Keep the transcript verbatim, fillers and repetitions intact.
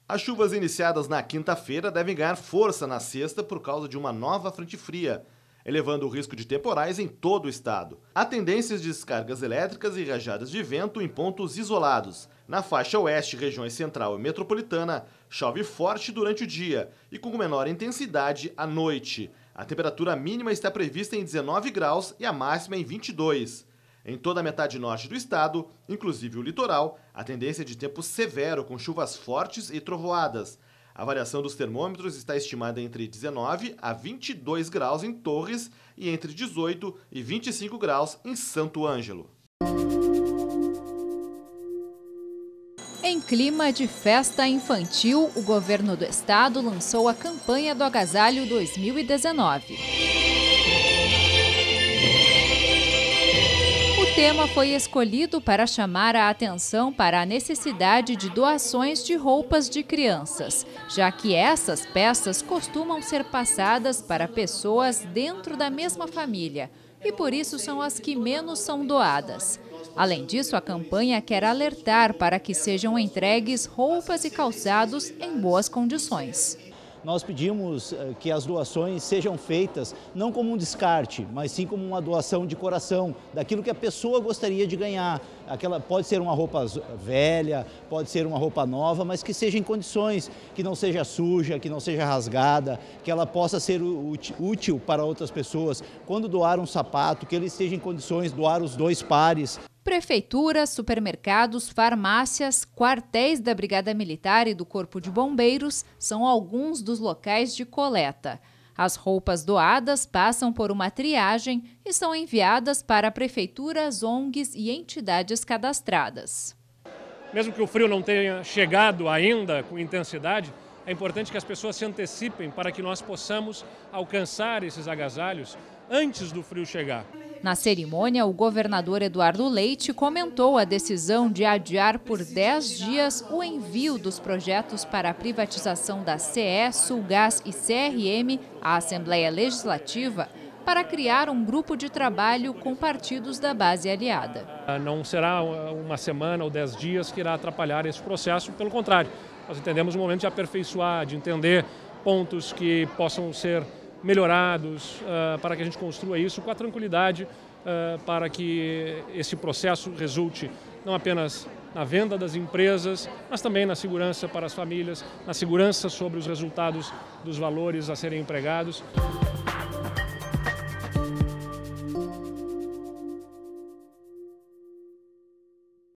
As chuvas iniciadas na quinta-feira devem ganhar força na sexta por causa de uma nova frente fria, elevando o risco de temporais em todo o estado. Há tendências de descargas elétricas e rajadas de vento em pontos isolados. Na faixa oeste, regiões central e metropolitana, chove forte durante o dia e com menor intensidade à noite. A temperatura mínima está prevista em dezenove graus e a máxima em vinte e dois. Em toda a metade norte do estado, inclusive o litoral, a tendência é de tempo severo com chuvas fortes e trovoadas. A variação dos termômetros está estimada entre dezenove a vinte e dois graus em Torres e entre dezoito e vinte e cinco graus em Santo Ângelo. Em clima de festa infantil, o governo do estado lançou a campanha do Agasalho dois mil e dezenove. O tema foi escolhido para chamar a atenção para a necessidade de doações de roupas de crianças, já que essas peças costumam ser passadas para pessoas dentro da mesma família e por isso são as que menos são doadas. Além disso, a campanha quer alertar para que sejam entregues roupas e calçados em boas condições. Nós pedimos que as doações sejam feitas não como um descarte, mas sim como uma doação de coração, daquilo que a pessoa gostaria de ganhar. Aquela, pode ser uma roupa velha, pode ser uma roupa nova, mas que seja em condições, que não seja suja, que não seja rasgada, que ela possa ser útil para outras pessoas. Quando doar um sapato, que ele esteja em condições de doar os dois pares. Prefeituras, supermercados, farmácias, quartéis da Brigada Militar e do Corpo de Bombeiros são alguns dos locais de coleta. As roupas doadas passam por uma triagem e são enviadas para prefeituras, O N Gs e entidades cadastradas. Mesmo que o frio não tenha chegado ainda com intensidade, é importante que as pessoas se antecipem para que nós possamos alcançar esses agasalhos antes do frio chegar. Na cerimônia, o governador Eduardo Leite comentou a decisão de adiar por dez dias o envio dos projetos para a privatização da C E, Sulgás e C R M à Assembleia Legislativa para criar um grupo de trabalho com partidos da base aliada. Não será uma semana ou dez dias que irá atrapalhar esse processo, pelo contrário. Nós entendemos o momento de aperfeiçoar, de entender pontos que possam ser melhorados, uh, para que a gente construa isso com a tranquilidade, uh, para que esse processo resulte não apenas na venda das empresas, mas também na segurança para as famílias, na segurança sobre os resultados dos valores a serem empregados.